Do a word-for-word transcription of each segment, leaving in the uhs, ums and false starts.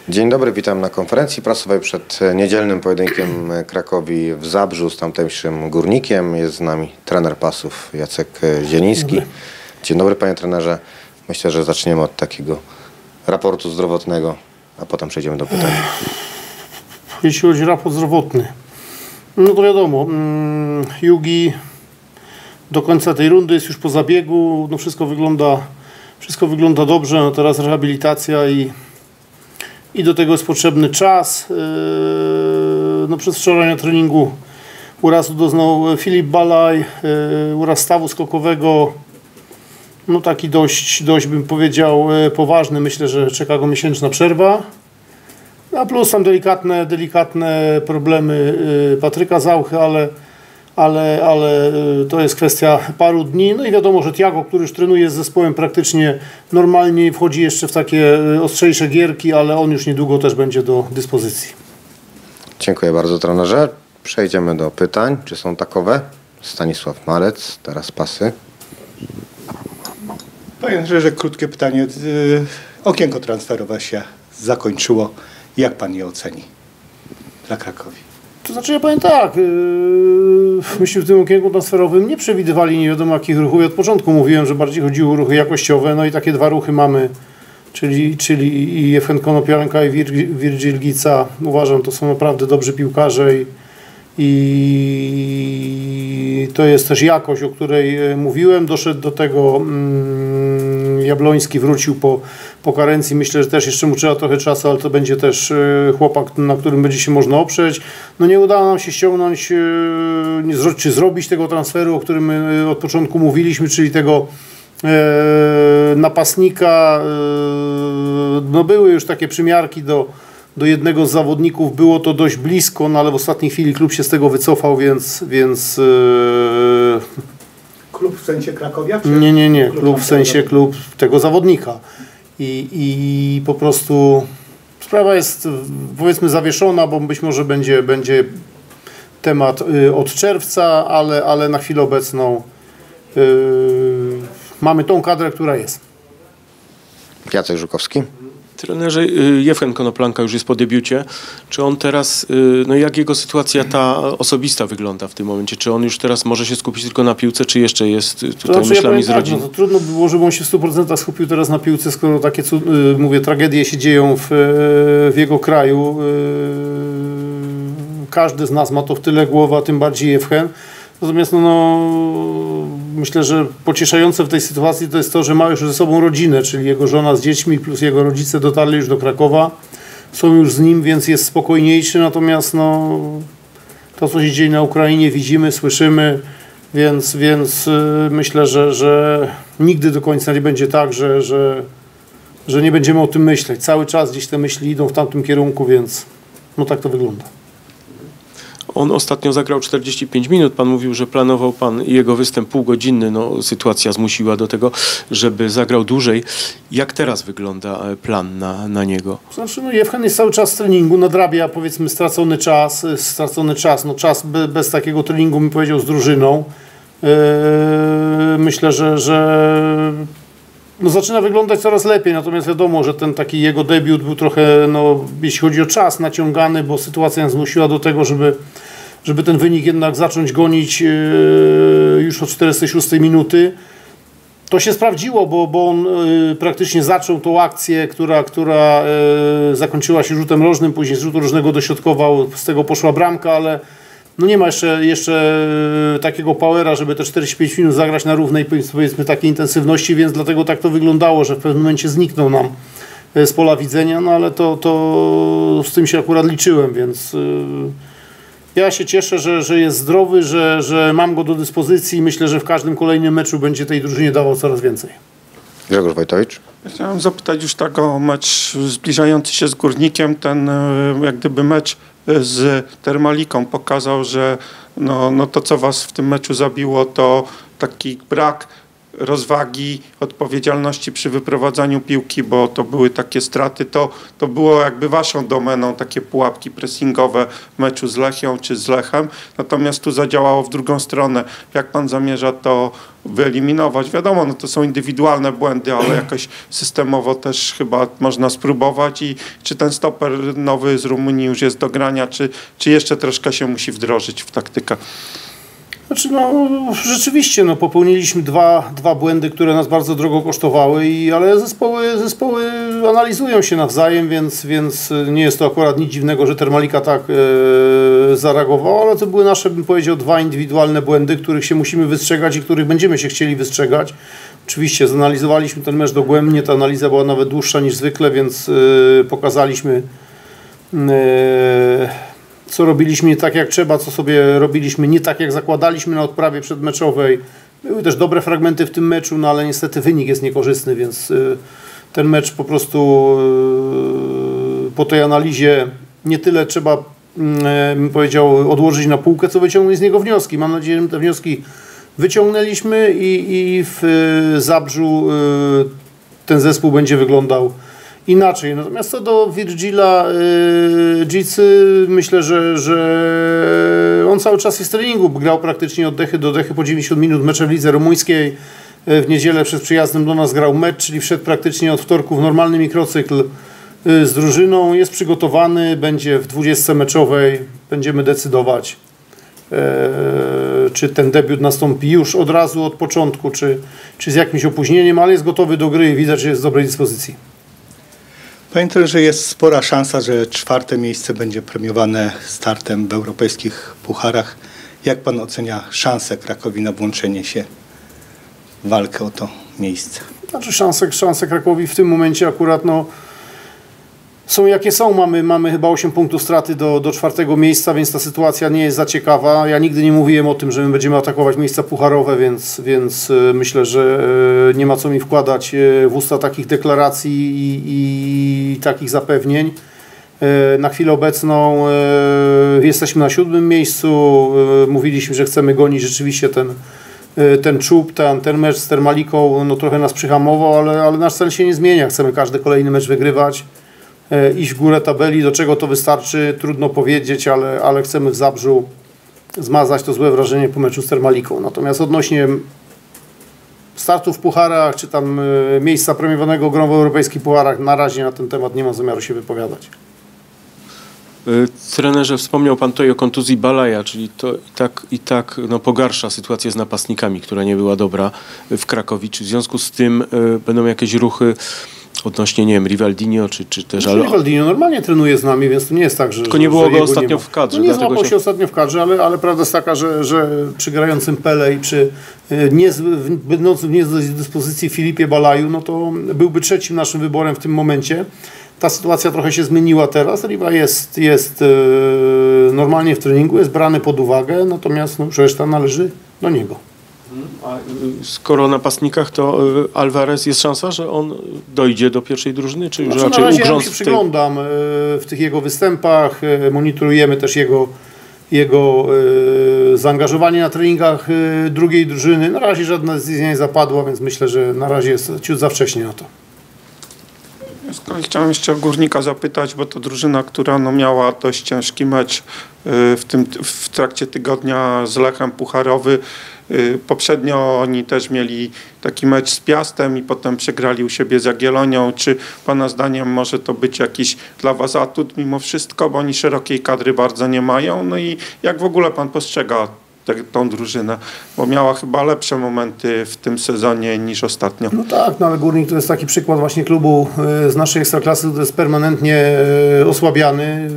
Dzień dobry, witam na konferencji prasowej przed niedzielnym pojedynkiem Krakowi w Zabrzu z tamtejszym Górnikiem. Jest z nami trener pasów Jacek Zieliński. Dobry. Dzień dobry, panie trenerze. Myślę, że zaczniemy od takiego raportu zdrowotnego, a potem przejdziemy do pytań. Jeśli chodzi o raport zdrowotny, no to wiadomo, Yugi do końca tej rundy jest już po zabiegu, no wszystko wygląda, wszystko wygląda dobrze, no teraz rehabilitacja i I do tego jest potrzebny czas. No przez wczoraj na treningu urazu doznał Filip Balaj, uraz stawu skokowego. No taki dość, dość bym powiedział poważny. Myślę, że czeka go miesięczna przerwa. A plus tam delikatne, delikatne problemy Patryka Zauchy, ale Ale, ale to jest kwestia paru dni. No i wiadomo, że Tiago, który już trenuje z zespołem praktycznie normalnie, wchodzi jeszcze w takie ostrzejsze gierki, ale on już niedługo też będzie do dyspozycji. Dziękuję bardzo, trenerze. Przejdziemy do pytań. Czy są takowe? Stanisław Marec, teraz pasy. Panie trenerze, krótkie pytanie. Okienko transferowe się zakończyło. Jak pan je oceni dla Krakowi? To znaczy, ja powiem tak, yy, myśmy w tym okienku transferowym nie przewidywali nie wiadomo jakich ruchów. Ja od początku mówiłem, że bardziej chodziło o ruchy jakościowe, no i takie dwa ruchy mamy, czyli, czyli i Jewchen Konopianka i Virgil Gica. Uważam, to są naprawdę dobrzy piłkarze i, i to jest też jakość, o której mówiłem. Doszedł do tego mm, Jabloński, wrócił po, po karencji. Myślę, że też jeszcze mu trzeba trochę czasu, ale to będzie też chłopak, na którym będzie się można oprzeć. No nie udało nam się ściągnąć, czy zrobić tego transferu, o którym od początku mówiliśmy, czyli tego e, napastnika. E, no były już takie przymiarki do, do jednego z zawodników. Było to dość blisko, no ale w ostatniej chwili klub się z tego wycofał, więc... więc e, Klub w sensie Krakowia? Czy nie, nie, nie. Klub, klub w sensie klub tego zawodnika. I, I po prostu sprawa jest, powiedzmy, zawieszona, bo być może będzie, będzie temat y, od czerwca, ale, ale na chwilę obecną y, mamy tą kadrę, która jest. Jacek Żukowski. Trenerze, Jewchen Konoplanka już jest po debiucie. Czy on teraz, no jak jego sytuacja ta osobista wygląda w tym momencie? Czy on już teraz może się skupić tylko na piłce, czy jeszcze jest tutaj to znaczy, myślami ja z rodziny? Tak, no to trudno by było, żeby on się w stu procentach skupił teraz na piłce, skoro takie, mówię, tragedie się dzieją w, w jego kraju. Każdy z nas ma to w tyle głowy, a tym bardziej Jewchen. Natomiast no, no, myślę, że pocieszające w tej sytuacji to jest to, że ma już ze sobą rodzinę, czyli jego żona z dziećmi plus jego rodzice dotarli już do Krakowa, są już z nim, więc jest spokojniejszy, natomiast no, to, co się dzieje na Ukrainie, widzimy, słyszymy, więc, więc yy, myślę, że, że nigdy do końca nie będzie tak, że, że, że nie będziemy o tym myśleć. Cały czas gdzieś te myśli idą w tamtym kierunku, więc no tak to wygląda. On ostatnio zagrał czterdzieści pięć minut. Pan mówił, że planował pan jego występ półgodzinny. No, sytuacja zmusiła do tego, żeby zagrał dłużej. Jak teraz wygląda plan na, na niego? Znaczy, no, Jewchen jest cały czas w treningu, nadrabia, powiedzmy, stracony czas. Stracony czas, no czas be, bez takiego treningu, bym powiedział, z drużyną. Yy, myślę, że, że no, zaczyna wyglądać coraz lepiej, natomiast wiadomo, że ten taki jego debiut był trochę, no, jeśli chodzi o czas, naciągany, bo sytuacja nas zmusiła do tego, żeby, żeby ten wynik jednak zacząć gonić yy, już od czterdziestej szóstej minuty. To się sprawdziło, bo, bo on yy, praktycznie zaczął tą akcję, która, która yy, zakończyła się rzutem rożnym, później z rzutu rożnego dośrodkował, z tego poszła bramka, ale no nie ma jeszcze, jeszcze takiego powera, żeby te czterdzieści pięć minut zagrać na równej, powiedzmy, takiej intensywności, więc dlatego tak to wyglądało, że w pewnym momencie zniknął nam z pola widzenia, no ale to, to z tym się akurat liczyłem, więc yy, ja się cieszę, że, że jest zdrowy, że, że mam go do dyspozycji i myślę, że w każdym kolejnym meczu będzie tej drużynie dawał coraz więcej. Grzegorz Wojtowicz. Chciałem zapytać już tak o mecz zbliżający się z Górnikiem, ten jak gdyby mecz z Termaliką pokazał, że no, no to, co was w tym meczu zabiło, to taki brak rozwagi, odpowiedzialności przy wyprowadzaniu piłki, bo to były takie straty, to, to było jakby waszą domeną, takie pułapki pressingowe w meczu z Lechią czy z Lechem, natomiast tu zadziałało w drugą stronę. Jak pan zamierza to wyeliminować? Wiadomo, no to są indywidualne błędy, ale jakoś systemowo też chyba można spróbować i czy ten stoper nowy z Rumunii już jest do grania, czy, czy jeszcze troszkę się musi wdrożyć w taktykę? Znaczy, no, rzeczywiście no, popełniliśmy dwa, dwa błędy, które nas bardzo drogo kosztowały, i, ale zespoły, zespoły analizują się nawzajem, więc, więc nie jest to akurat nic dziwnego, że Termalika tak e, zareagował, ale to były nasze, bym powiedział, dwa indywidualne błędy, których się musimy wystrzegać i których będziemy się chcieli wystrzegać. Oczywiście zanalizowaliśmy ten mecz dogłębnie, ta analiza była nawet dłuższa niż zwykle, więc e, pokazaliśmy e, co robiliśmy nie tak jak trzeba, co sobie robiliśmy nie tak jak zakładaliśmy na odprawie przedmeczowej. Były też dobre fragmenty w tym meczu, no ale niestety wynik jest niekorzystny, więc y, ten mecz po prostu y, po tej analizie nie tyle trzeba, y, bym powiedział, odłożyć na półkę, co wyciągnąć z niego wnioski. Mam nadzieję, że te wnioski wyciągnęliśmy i, i w y, Zabrzu y, ten zespół będzie wyglądał inaczej. Natomiast co do Virgila yy, Gicy, myślę, że, że on cały czas jest w treningu, grał praktycznie od dechy do dechy po dziewięćdziesiąt minut mecze w lidze rumuńskiej. W niedzielę przed przyjazdem do nas grał mecz, czyli wszedł praktycznie od wtorku w normalny mikrocykl yy, z drużyną. Jest przygotowany, będzie w dwudziestce meczowej. Będziemy decydować, yy, czy ten debiut nastąpi już od razu, od początku, czy, czy z jakimś opóźnieniem, ale jest gotowy do gry i widać, że jest w dobrej dyspozycji. Panie trenerze, jest spora szansa, że czwarte miejsce będzie premiowane startem w europejskich pucharach. Jak pan ocenia szansę Krakowi na włączenie się w walkę o to miejsce? Znaczy szanse, szanse Krakowi w tym momencie akurat no, są jakie są. Mamy, mamy chyba osiem punktów straty do, do czwartego miejsca, więc ta sytuacja nie jest za ciekawa. Ja nigdy nie mówiłem o tym, że my będziemy atakować miejsca pucharowe, więc, więc myślę, że nie ma co mi wkładać w usta takich deklaracji i, i takich zapewnień. Na chwilę obecną jesteśmy na siódmym miejscu. Mówiliśmy, że chcemy gonić rzeczywiście ten, ten czub, ten, ten mecz z Termaliką no, trochę nas przyhamował, ale, ale nasz cel się nie zmienia. Chcemy każdy kolejny mecz wygrywać, iść w górę tabeli. Do czego to wystarczy, trudno powiedzieć, ale, ale chcemy w Zabrzu zmazać to złe wrażenie po meczu z Termaliką. Natomiast odnośnie startów w pucharach, czy tam miejsca premiowanego grą w europejskich pucharach, na razie na ten temat nie ma zamiaru się wypowiadać. Trenerze, wspomniał pan tutaj o kontuzji Balaja, czyli to i tak, i tak no, pogarsza sytuację z napastnikami, która nie była dobra w Krakowi. Czy w związku z tym y, będą jakieś ruchy odnośnie, nie wiem, Rivaldinho, czy, czy też... Ale... Rivaldinho normalnie trenuje z nami, więc to nie jest tak, że... Tylko nie było że go ostatnio nie w kadrze. No nie dlatego złapał się... się ostatnio w kadrze, ale, ale prawda jest taka, że, że przy grającym Pele i przy nie, będącym w niedyspozycji Filipie Balaju, no to byłby trzecim naszym wyborem w tym momencie. Ta sytuacja trochę się zmieniła teraz. Riva jest, jest yy, normalnie w treningu, jest brany pod uwagę, natomiast no, reszta należy do niego. A skoro o napastnikach, to y, Alvarez, jest szansa, że on dojdzie do pierwszej drużyny, czy już znaczy, raczej na razie ugrząst ja się w tej... przyglądam y, w tych jego występach, y, monitorujemy też jego, jego y, zaangażowanie na treningach y, drugiej drużyny. Na razie żadna decyzja nie zapadła, więc myślę, że na razie jest ciut za wcześnie na to. Chciałem jeszcze o Górnika zapytać, bo to drużyna, która no, miała dość ciężki mecz w, tym, w trakcie tygodnia z Lechem pucharowy. Poprzednio oni też mieli taki mecz z Piastem i potem przegrali u siebie z Jagiellonią. Czy pana zdaniem może to być jakiś dla was atut mimo wszystko, bo oni szerokiej kadry bardzo nie mają? No i jak w ogóle pan postrzega tę, tą drużynę? Bo miała chyba lepsze momenty w tym sezonie niż ostatnio. No tak, no ale Górnik to jest taki przykład właśnie klubu z naszej ekstraklasy, który jest permanentnie osłabiany.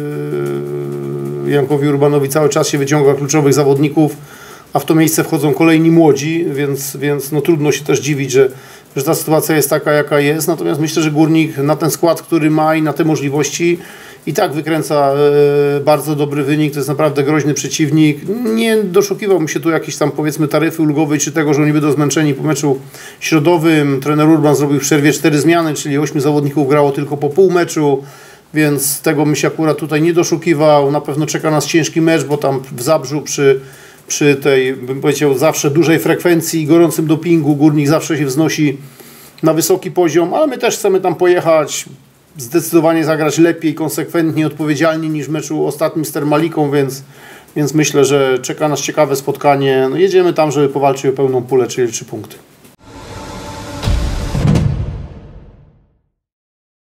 Jankowi Urbanowi cały czas się wyciąga kluczowych zawodników, a w to miejsce wchodzą kolejni młodzi, więc, więc no trudno się też dziwić, że, że ta sytuacja jest taka, jaka jest. Natomiast myślę, że Górnik na ten skład, który ma i na te możliwości i tak wykręca e, bardzo dobry wynik. To jest naprawdę groźny przeciwnik. Nie doszukiwał mi się tu jakiejś tam powiedzmy taryfy ulgowej, czy tego, że oni będą zmęczeni po meczu środowym. Trener Urban zrobił w przerwie cztery zmiany, czyli ośmiu zawodników grało tylko po pół meczu. Więc tego mi się akurat tutaj nie doszukiwał. Na pewno czeka nas ciężki mecz, bo tam w Zabrzu przy, przy tej, bym powiedział, zawsze dużej frekwencji i gorącym dopingu Górnik zawsze się wznosi na wysoki poziom, ale my też chcemy tam pojechać, zdecydowanie zagrać lepiej, konsekwentnie, odpowiedzialnie niż w meczu ostatnim z Termaliką, więc, więc myślę, że czeka nas ciekawe spotkanie. No jedziemy tam, żeby powalczyć o pełną pulę, czyli trzy punkty.